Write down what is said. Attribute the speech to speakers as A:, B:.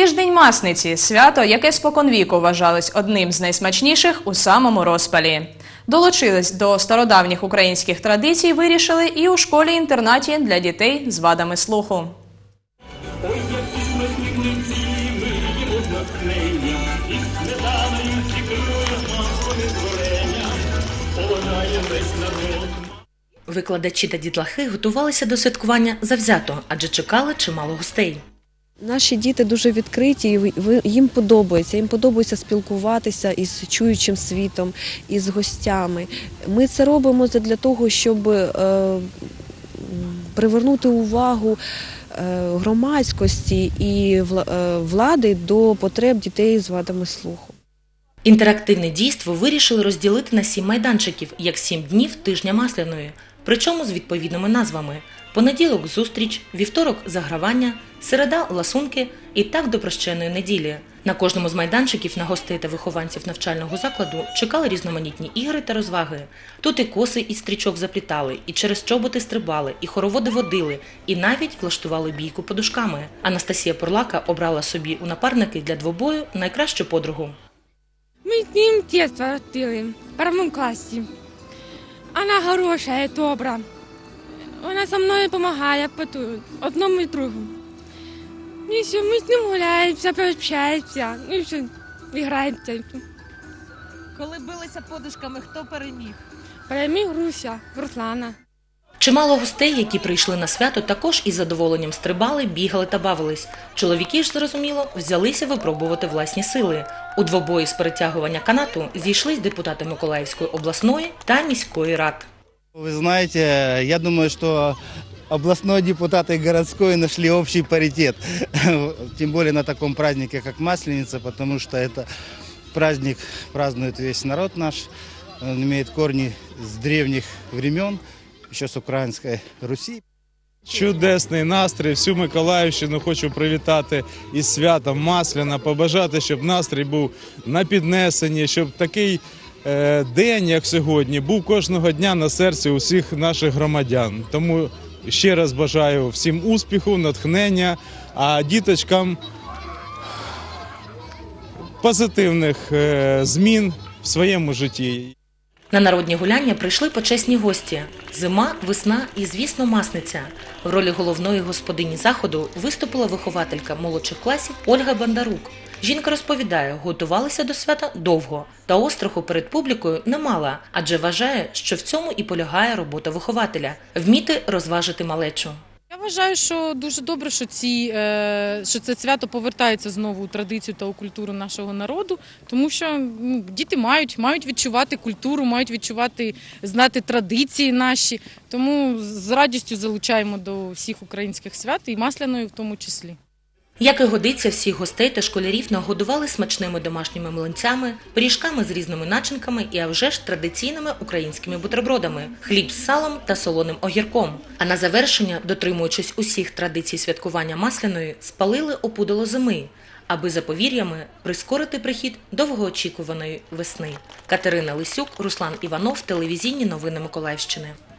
A: Тиждень Масниці – свято, яке споконвіку вважалось одним з найсмачніших у самому розпалі. Долучились до стародавніх українських традицій вирішили і у школі-інтернаті для дітей з вадами слуху.
B: Викладачі та дітлахи готувалися до святкування завзято, адже чекали чимало гостей.
C: Наші діти дуже відкриті, їм подобається спілкуватися із чуючим світом, із гостями. Ми це робимо для того, щоб привернути увагу громадськості і влади до потреб дітей з вадами слуху.
B: Інтерактивне дійство вирішили розділити на 7 майданчиків, як 7 днів тижня Масляної, причому з відповідними назвами. Понеділок – зустріч, вівторок – загравання, середа – ласунки і так до прощеної неділі. На кожному з майданчиків на гостей та вихованців навчального закладу чекали різноманітні ігри та розваги. Тут і коси із стрічок заплітали, і через чоботи стрибали, і хороводи водили, і навіть влаштували бійку подушками. Анастасія Порлака обрала собі у напарники для двобою найкращу подругу.
D: Ми з ним дитинство ростили, в першому класі. Вона хороша і добра. Вона зі мною допомагає одному і другому. І все, ми з ним гуляємося, общаємося, і все, граємося.
E: Коли билися подушками, хто переміг?
D: Переміг Руслана.
B: Чимало гостей, які прийшли на свято, також із задоволенням стрибали, бігали та бавились. Чоловіки ж, зрозуміло, взялися випробувати власні сили. У двобої з перетягування канату зійшлись депутати Миколаївської обласної та міської рад.
F: Вы знаете, я думаю, что областной депутат и городской нашли общий паритет. Тем более на таком празднике, как Масленица, потому что это праздник празднует весь народ наш. Он имеет корни с древних времен, еще с Української Русі.
G: Чудесний настрій, всю Миколаївщину хочу привітати із святом Масляна, побажати, щоб настрій був на піднесенні, щоб такий день, як сьогодні, був кожного дня на серці усіх наших громадян. Тому ще раз бажаю всім успіху, натхнення, а діточкам позитивних змін в своєму житті.
B: На народні гуляння прийшли почесні гості – зима, весна і, звісно, Масниця. В ролі головної господині заходу виступила вихователька молодших класів Ольга Бондарук. Жінка розповідає, готувалася до свята довго, та остраху перед публікою не мала, адже вважає, що в цьому і полягає робота вихователя – вміти розважити малечу.
H: Я вважаю, що дуже добре, що це свято повертається знову у традицію та у культуру нашого народу, тому що діти мають відчувати культуру, мають відчувати, знати традиції наші. Тому з радістю залучаємо до всіх українських свят і Масляної в тому числі.
B: Як і годиться, всіх гостей та школярів нагодували смачними домашніми млинцями, пиріжками з різними начинками і, а вже ж, традиційними українськими бутербродами – хліб з салом та солоним огірком. А на завершення, дотримуючись усіх традицій святкування Масляної, спалили опудало зими, аби за повір'ями прискорити прихід довгоочікуваної весни. Катерина Лисюк, Руслан Іванов, телевізійні новини Миколаївщини.